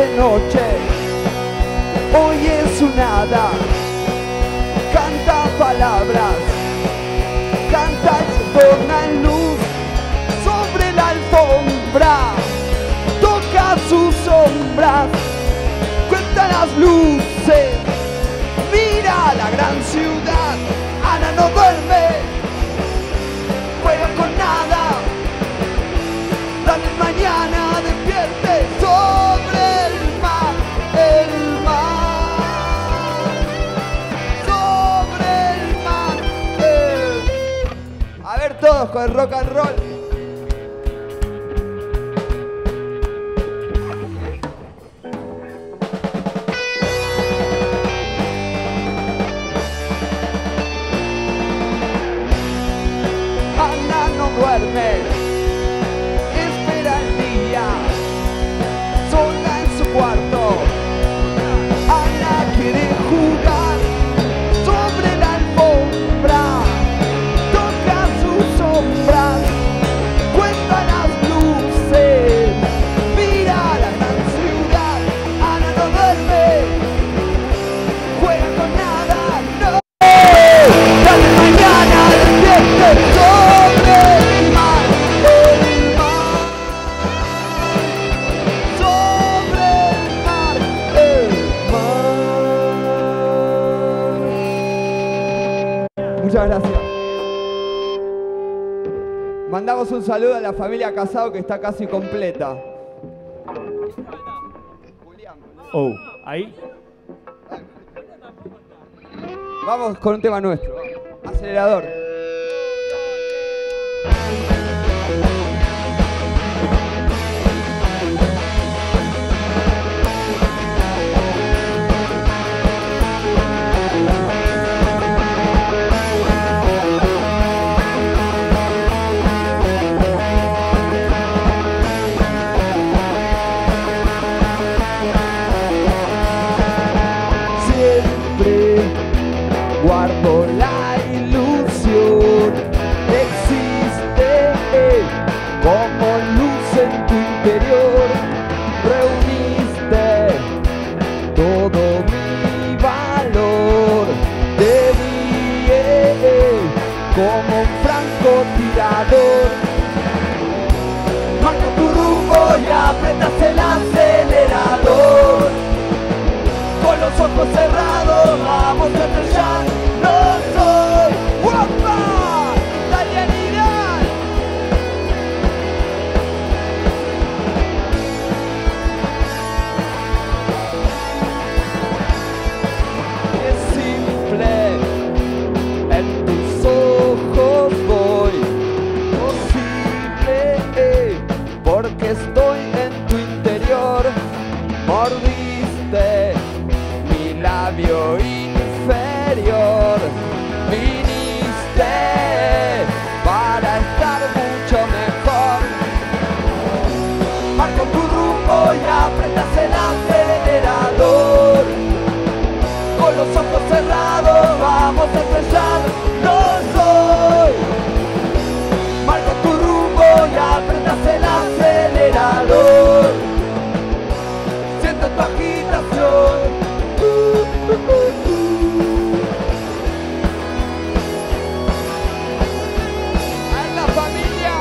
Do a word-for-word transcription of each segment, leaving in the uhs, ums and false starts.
de noche, hoy es un hada, canta palabras, canta y se torna en luz sobre la alfombra, toca sus sombras, cuenta las luces, mira la gran ciudad, Ana no duerme, juega con nada, dale mañana, despierte sobre el mar, el mar, sobre el mar. El... A ver todos con el rock and roll. Ana no duerme, espera el día, sola en su cuarto. Ana quiere jugar sobre la alfombra, toca sus sombras, cuenta las luces, mira la gran ciudad. Ana no duerme, juega con nada, no. Dale mañana, despierte sobre el mar, el mar, sobre el mar, el mar. Muchas gracias. Mandamos un saludo a la familia Casado que está casi completa. Oh, ahí. Vamos con un tema nuestro. Acelerador. Siempre guardo la ilusión, existe como luz en tu interior, reuniste todo mi valor, te vi como un francotirador, marca tu rumbo y apretas el acelerador, con los ojos cerrados vamos a estrellar, no soy guapa, Dalianidad. Es simple, en tus ojos voy, posible, porque estoy en tu interior, mordiste mi labio inferior, viniste para estar mucho mejor, marco tu rumbo y apretas el acelerador, con los ojos cerrados vamos a estrellar, no soy, marco tu rumbo y apretas el acelerador, siento tu agitación. ¡A la familia!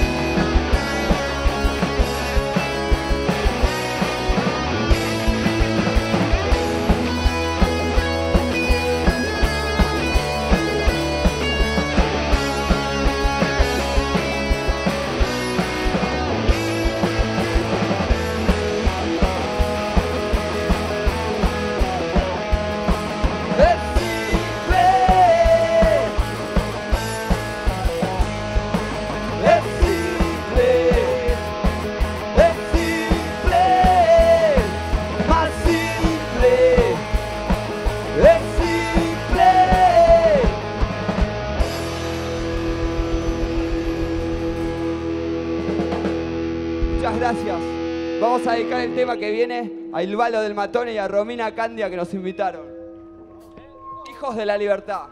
Gracias. Vamos a dedicar el tema que viene a Ilvalo del Matone y a Romina Candia que nos invitaron. Hijos de la Libertad.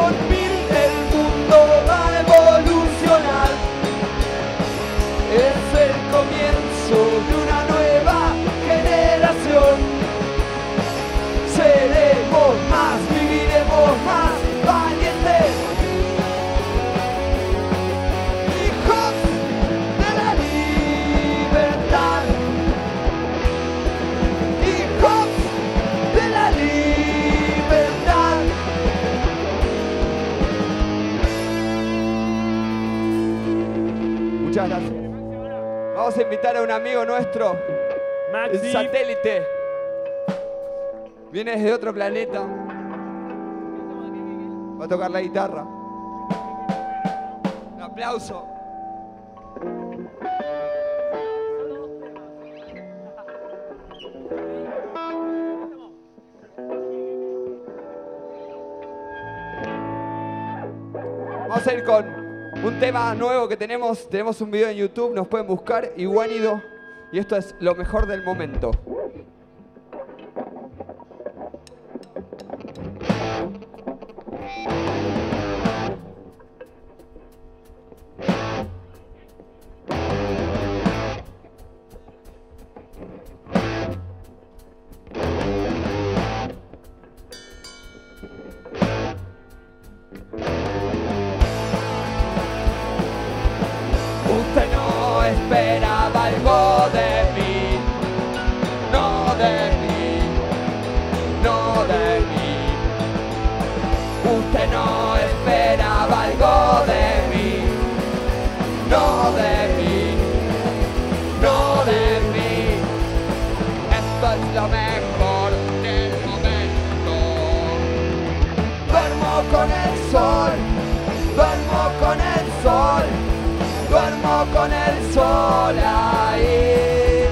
dos mil el mundo va a evolucionar. Es el comienzo de una nueva generación. Seremos más, viviremos más valientes. Hijos de la libertad. Hijos de la libertad. Muchas gracias. Vamos a invitar a un amigo nuestro, Maxi. el satélite. Viene desde otro planeta. Va a tocar la guitarra. Un aplauso. Vamos a ir con un tema nuevo que tenemos. Tenemos un video en YouTube, nos pueden buscar. Iguanido. Y esto es lo mejor del momento. Usted no esperaba algo de mí, no de mí, no de mí. Usted no esperaba algo de mí, no de mí, no de mí. Esto es lo mejor del momento. Duermo con el sol, duermo con el sol. Duermo con el sol ahí.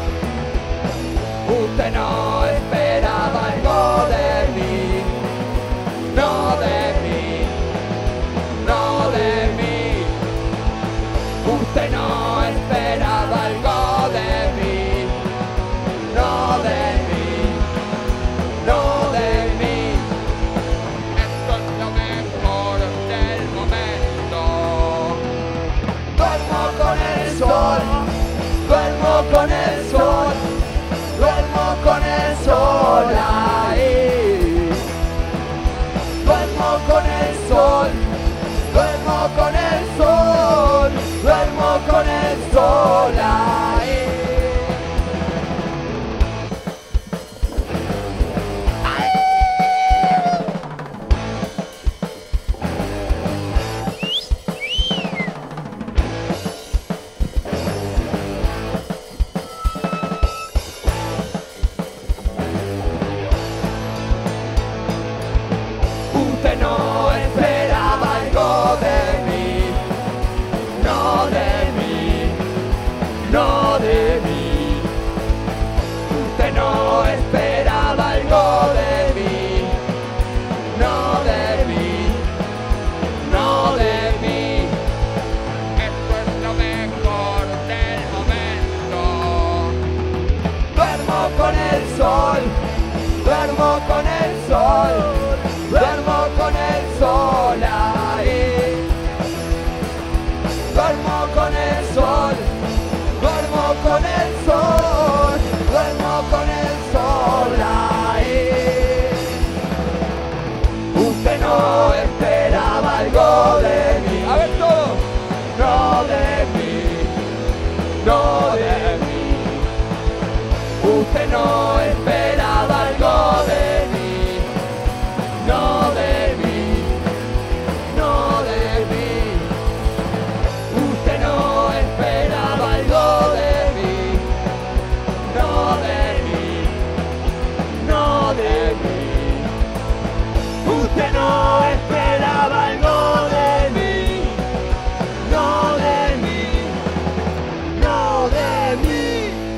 Usted no esperaba algo de mí, no de mí, no de mí. Usted no esperaba algo de mí, no de mí, no de mí. Esto es lo mejor del momento. Duermo con el sol, duermo con el sol, duermo con el sol ahí. Duermo con el sol, duermo con el sol, duermo con el sol ahí. Usted no esperaba algo de mí, no de mí, no de mí. Usted no esperaba algo de mí, no de mí, no de mí. Esto es lo mejor del momento. Duermo con el sol, duermo con el sol. Duermo con el sol ahí. Duermo con el sol, duermo con el sol, duermo con el sol ahí. Usted no esperaba algo de mí. A ver todo. No de mí, no de mí. Usted no esperaba algo de mí. No de mí, no de mí. Usted no esperaba algo de mí, no de mí, no de mí. Usted no esperaba algo de mí, no de mí, no de mí.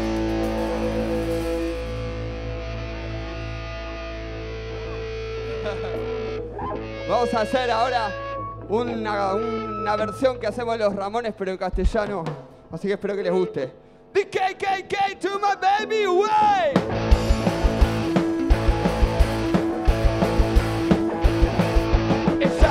Vamos a hacer ahora una, una versión que hacemos los Ramones, pero en castellano. Así que espero que les guste. The K K K to my baby way. Esa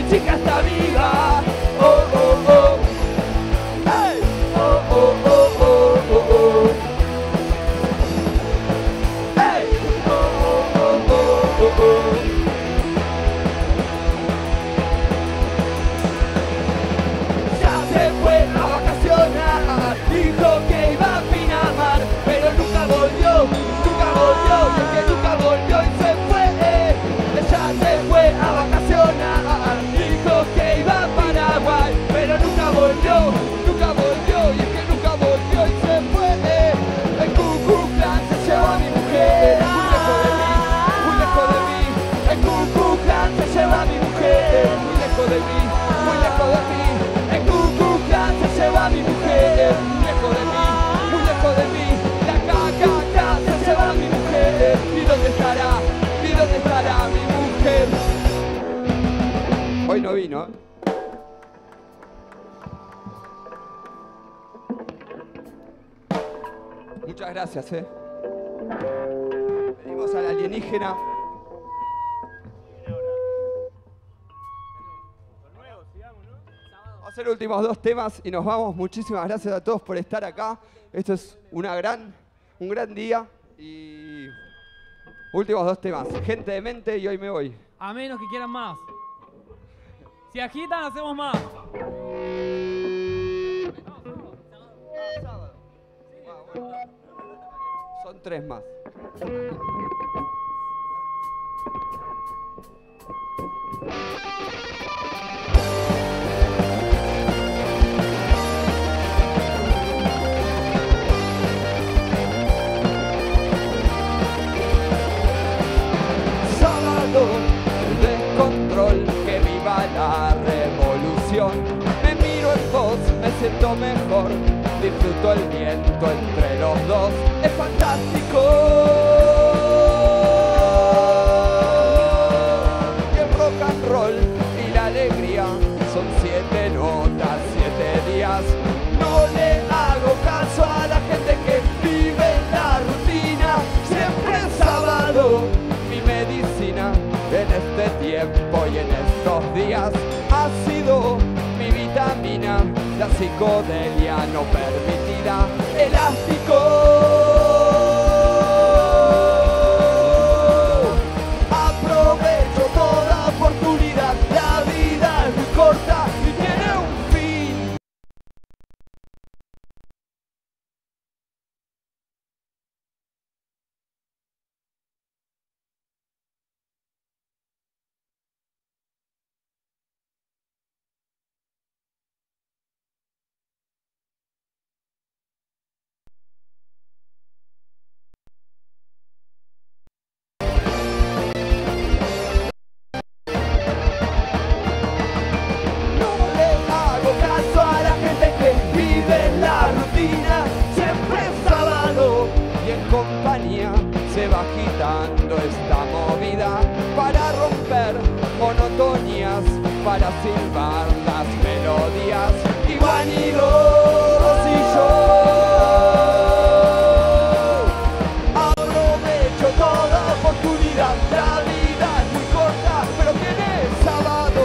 chica está viva. Oh, oh, oh. Hey. Oh, oh, oh, oh, oh, oh. Hey. Oh, oh, oh, oh, oh, oh. Ya se fue a vacacionar, dijo que iba a Pinamar, pero nunca volvió, nunca volvió, y es que nunca volvió y se fue. Ella se fue a vacacionar, dijo que iba a Paraguay, pero nunca volvió, nunca volvió, y es que nunca volvió y se fue. El Ku Klux Klan se llevó a mi mujer, muy lejos de mí, muy lejos de mí. El Ku Klux Klan se llevó a mi mujer, muy lejos de mí, muy lejos de mí. El Ku Klux Klan se llevó a mi mujer, muy lejos de mí, muy lejos de mí. La K K K se llevó a mi mujer, ¿y dónde estará? ¿Y dónde estará mi mujer? Hoy no vino, ¿eh? Muchas gracias, ¿eh? Venimos al alienígena. Vamos a hacer los últimos dos temas y nos vamos. Muchísimas gracias a todos por estar acá. Esto es una gran, un gran día. Y últimos dos temas. Gente de mente y hoy me voy. A menos que quieran más. Si agitan, hacemos más. Son tres más. Sábado, descontrol, que viva la revolución. Me miro en vos, me siento mejor. Disfruto el viento entre los dos, es fantástico. Y el rock and roll y la alegría son siete notas, siete días. No le hago caso a la gente que vive en la rutina. Siempre es sábado, mi medicina en este tiempo y en estos días ha sido mi vitamina, la psicodelia no permitida, elástico. Aprovecho toda oportunidad, la vida es muy corta y tiene un fin. Se va agitando esta movida para romper monotonías, para silbar las melodías. Iván y vos y yo aprovecho toda oportunidad. La vida es muy corta, pero tiene sábado.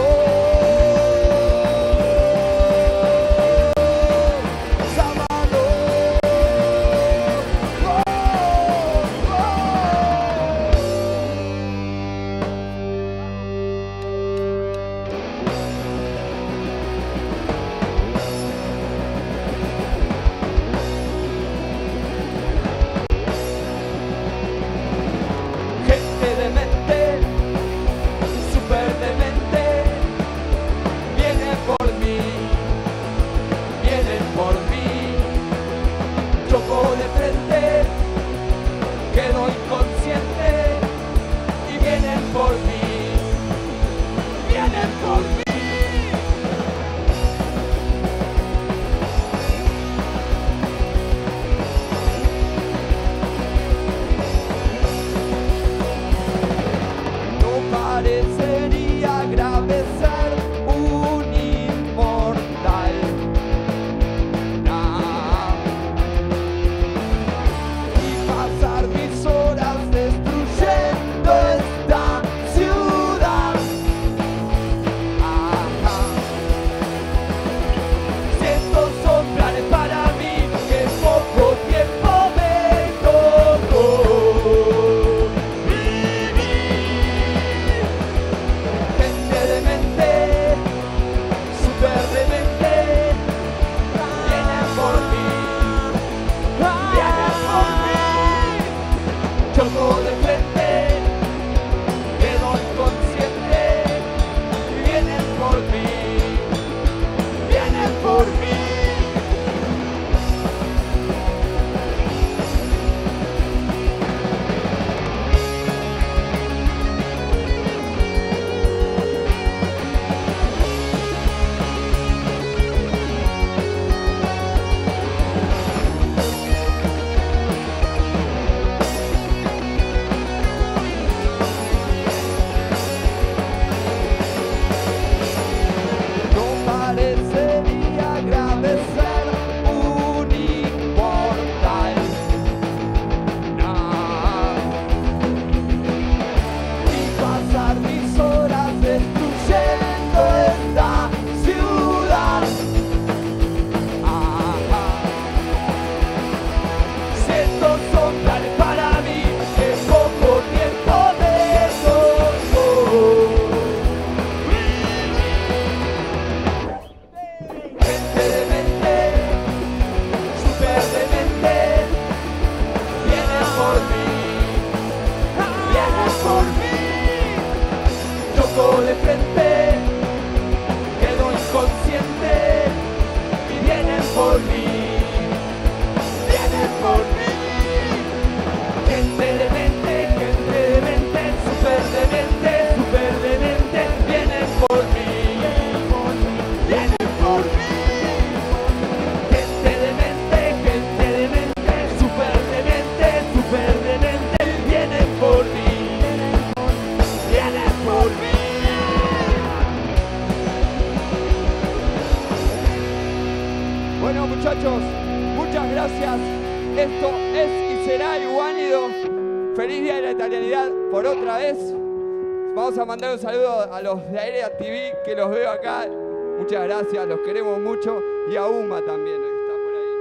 muchachos. Muchas gracias. Esto es y será Iguánido. Feliz Día de la Italianidad por otra vez. Vamos a mandar un saludo a los de Aérea T V que los veo acá. Muchas gracias, los queremos mucho. Y a Uma también, que está por ahí.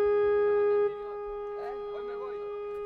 ¿Eh? Hoy me voy.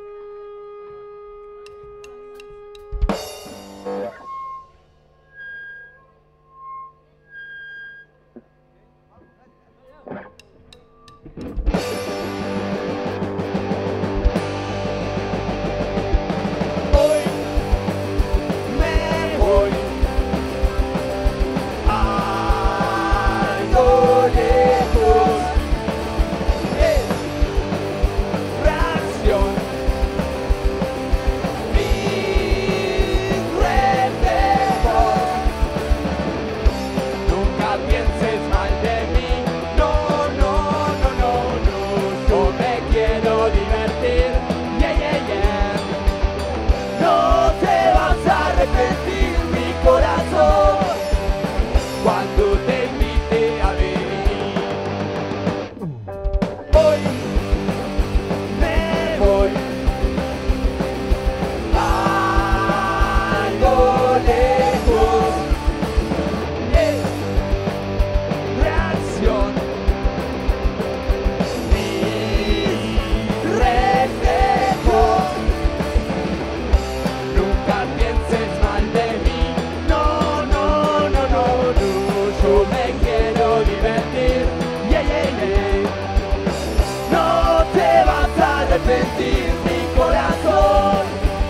arrepentir mi corazón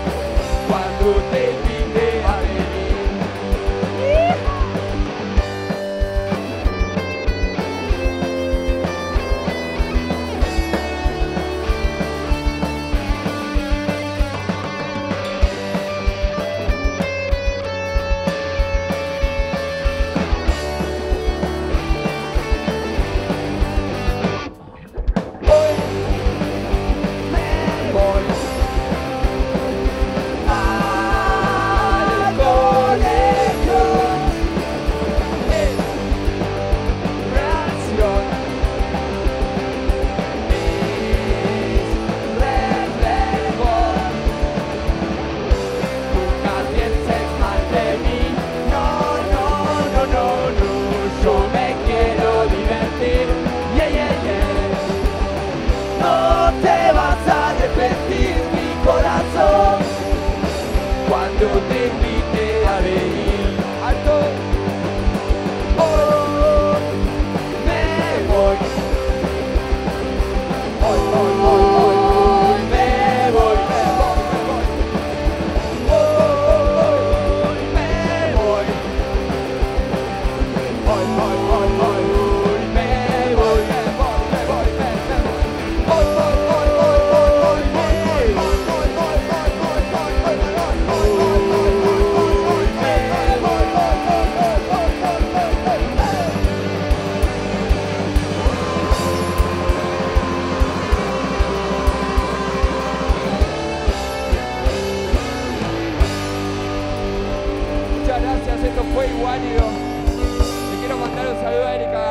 cuando te invite a Esto fue Iguánido. Le quiero mandar un saludo a Erika